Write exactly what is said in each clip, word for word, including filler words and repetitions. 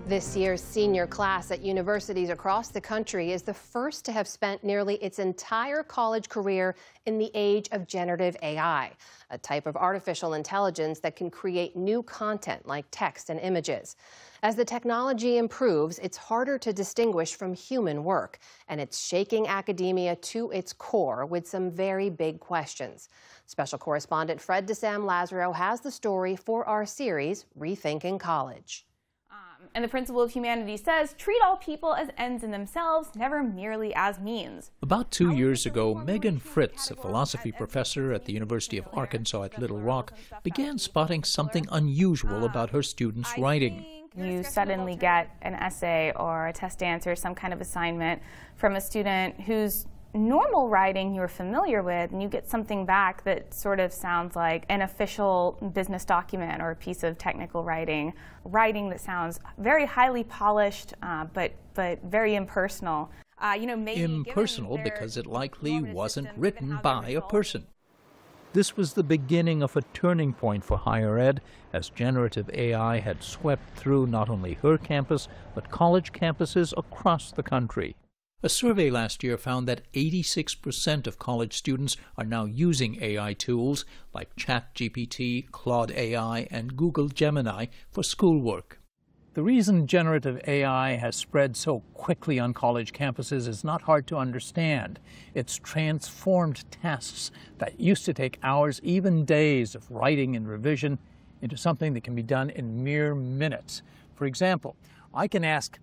This year's senior class at universities across the country is the first to have spent nearly its entire college career in the age of generative A I, a type of artificial intelligence that can create new content like text and images. As the technology improves, it's harder to distinguish from human work, and it's shaking academia to its core with some very big questions. Special correspondent Fred de Sam Lazaro has the story for our series, Rethinking College. And the principle of humanities says, treat all people as ends in themselves, never merely as means. About two years ago, Megan Fritz, a philosophy professor at the University of Arkansas at Little Rock, began spotting something unusual about her students' writing. You suddenly get an essay or a test answer, some kind of assignment from a student whose normal writing you're familiar with, and you get something back that sort of sounds like an official business document or a piece of technical writing, writing that sounds very highly polished, uh, but but very impersonal. Uh, you know, maybe impersonal because it likely wasn't written by a person. This was the beginning of a turning point for higher ed, as generative A I had swept through not only her campus, but college campuses across the country. A survey last year found that eighty-six percent of college students are now using A I tools like ChatGPT, Claude A I, and Google Gemini for schoolwork. The reason generative A I has spread so quickly on college campuses is not hard to understand. It's transformed tasks that used to take hours, even days, of writing and revision into something that can be done in mere minutes. For example, I can ask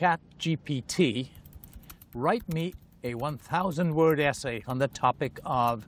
ChatGPT, write me a one thousand word essay on the topic of,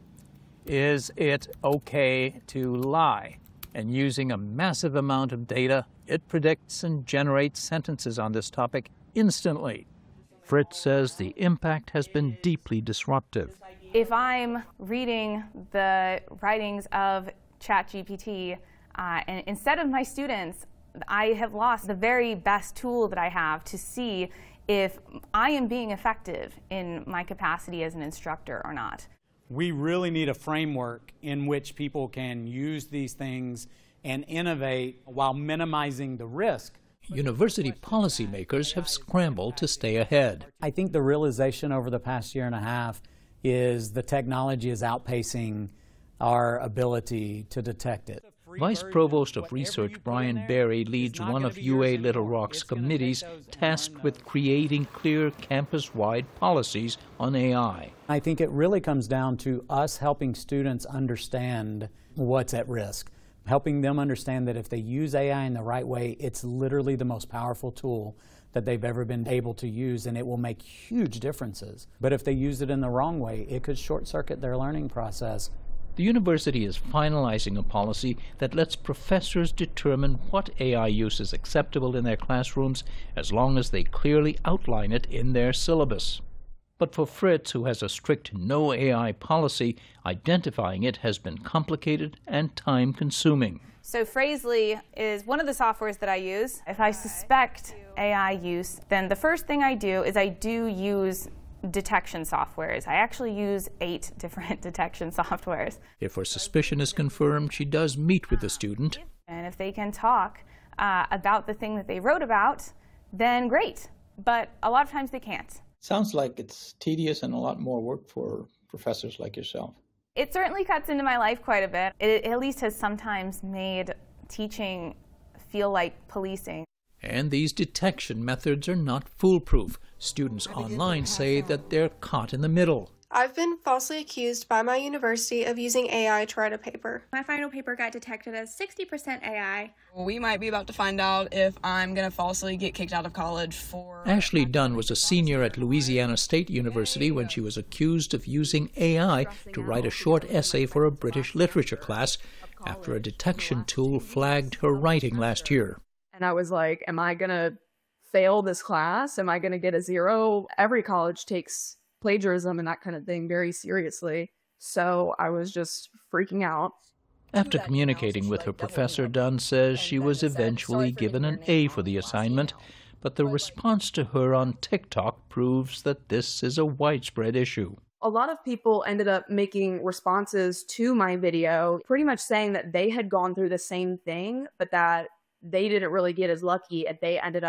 is it okay to lie? And using a massive amount of data, it predicts and generates sentences on this topic instantly. Fritz says the impact has been deeply disruptive. If I'm reading the writings of ChatGPT, uh, and instead of my students, I have lost the very best tool that I have to see if I am being effective in my capacity as an instructor or not. We really need a framework in which people can use these things and innovate while minimizing the risk. University policymakers have scrambled to stay ahead. I think the realization over the past year and a half is the technology is outpacing our ability to detect it. Vice Provost of Research Brian Berry leads one of U A Little Rock's committees tasked with creating clear campus-wide policies on A I. I think it really comes down to us helping students understand what's at risk, helping them understand that if they use A I in the right way, it's literally the most powerful tool that they've ever been able to use, and it will make huge differences. But if they use it in the wrong way, it could short-circuit their learning process. The university is finalizing a policy that lets professors determine what A I use is acceptable in their classrooms as long as they clearly outline it in their syllabus. But for Fritz, who has a strict no A I policy, identifying it has been complicated and time-consuming. So Phrasely is one of the softwares that I use. If I suspect A I use, then the first thing I do is I do use detection softwares. I actually use eight different detection softwares. If her suspicion is confirmed, she does meet with the student. And if they can talk uh, about the thing that they wrote about, then great. But a lot of times they can't. Sounds like it's tedious and a lot more work for professors like yourself. It certainly cuts into my life quite a bit. It at least has sometimes made teaching feel like policing. And these detection methods are not foolproof. Students online say that they're caught in the middle. I've been falsely accused by my university of using A I to write a paper. My final paper got detected as sixty percent A I. We might be about to find out if I'm going to falsely get kicked out of college for... Ashley Dunn was a senior at Louisiana State University when she was accused of using A I to write a short essay for a British literature class after a detection tool flagged her writing last year. And I was like, am I going to fail this class? Am I going to get a zero? Every college takes plagiarism and that kind of thing very seriously. So I was just freaking out. After communicating with her professor, Dunn says she was eventually given an A for the assignment, but the response to her on TikTok proves that this is a widespread issue. A lot of people ended up making responses to my video, pretty much saying that they had gone through the same thing, but that they didn't really get as lucky and they ended up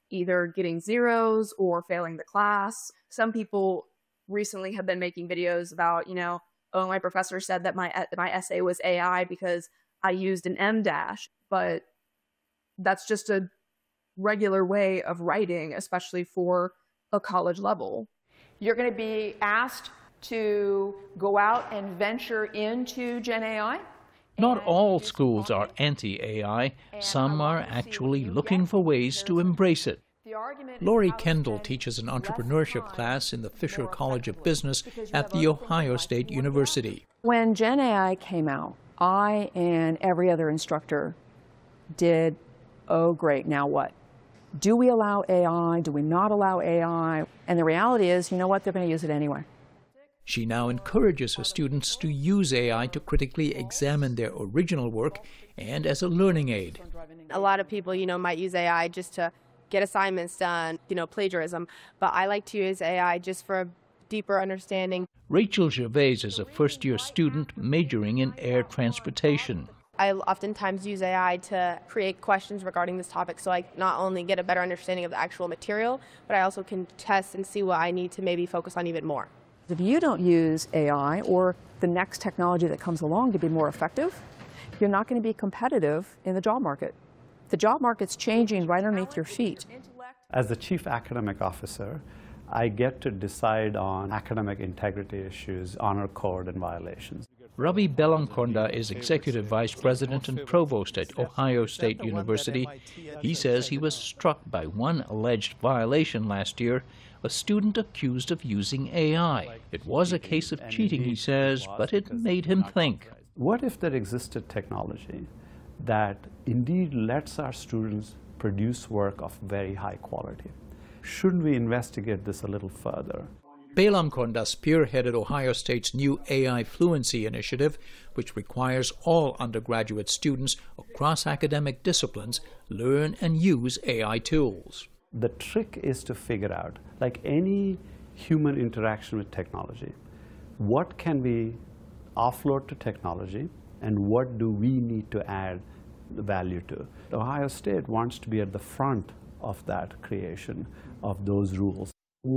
either getting zeros or failing the class. Some people recently have been making videos about, you know, oh, my professor said that my my essay was A I because I used an M dash, but that's just a regular way of writing, especially for a college level. You're going to be asked to go out and venture into Gen A I? Not all schools are anti-A I. Some are actually looking for ways to embrace it. Lori Kendall teaches an entrepreneurship class in the Fisher College of Business at The Ohio State University. When Gen A I came out, I and every other instructor did, oh great, now what? Do we allow A I? Do we not allow A I? And the reality is, you know what, they're going to use it anyway. She now encourages her students to use A I to critically examine their original work and as a learning aid. A lot of people, you know, might use A I just to get assignments done, you know, plagiarism, but I like to use A I just for a deeper understanding. Rachel Gervais is a first-year student majoring in air transportation. I oftentimes use A I to create questions regarding this topic so I not only get a better understanding of the actual material, but I also can test and see what I need to maybe focus on even more. If you don't use A I or the next technology that comes along to be more effective, you're not going to be competitive in the job market. The job market's changing right underneath your feet. As the chief academic officer, I get to decide on academic integrity issues, honor code, and violations. Ravi Belankonda is Executive Vice President and Provost at Ohio State University. He says he was struck by one alleged violation last year, a student accused of using A I. It was a case of cheating, he says, but it made him think. What if there existed technology that indeed lets our students produce work of very high quality? Shouldn't we investigate this a little further? Belamkonda spearheaded Ohio State's new A I Fluency Initiative, which requires all undergraduate students across academic disciplines learn and use A I tools. The trick is to figure out, like any human interaction with technology, what can we offload to technology and what do we need to add value to? Ohio State wants to be at the front of that creation of those rules.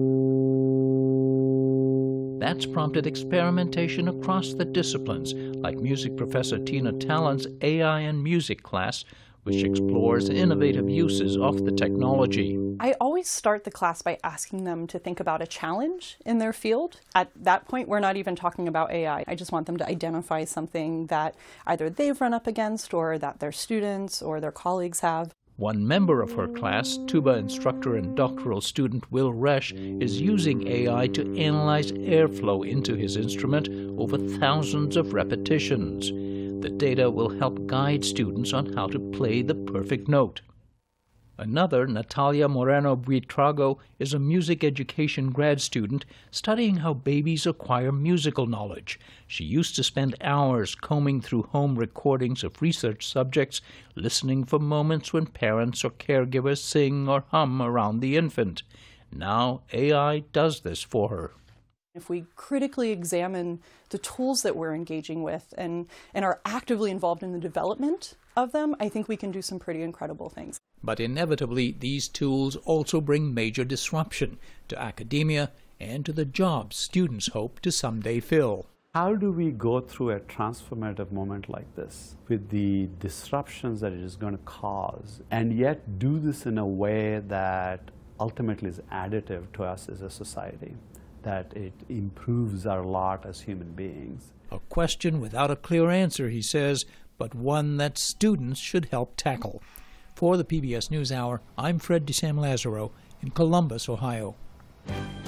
That's prompted experimentation across the disciplines, like music professor Tina Talon's A I and Music class, which explores innovative uses of the technology. I always start the class by asking them to think about a challenge in their field. At that point, we're not even talking about A I. I just want them to identify something that either they've run up against or that their students or their colleagues have. One member of her class, tuba instructor and doctoral student Will Resch, is using A I to analyze airflow into his instrument over thousands of repetitions. The data will help guide students on how to play the perfect note. Another, Natalia Moreno Buitrago, is a music education grad student studying how babies acquire musical knowledge. She used to spend hours combing through home recordings of research subjects, listening for moments when parents or caregivers sing or hum around the infant. Now A I does this for her. If we critically examine the tools that we're engaging with and, and are actively involved in the development of them, I think we can do some pretty incredible things. But inevitably, these tools also bring major disruption to academia and to the jobs students hope to someday fill. How do we go through a transformative moment like this with the disruptions that it is going to cause, and yet do this in a way that ultimately is additive to us as a society, that it improves our lot as human beings? A question without a clear answer, he says, but one that students should help tackle. For the P B S News Hour, I'm Fred de Sam Lazaro in Columbus, Ohio.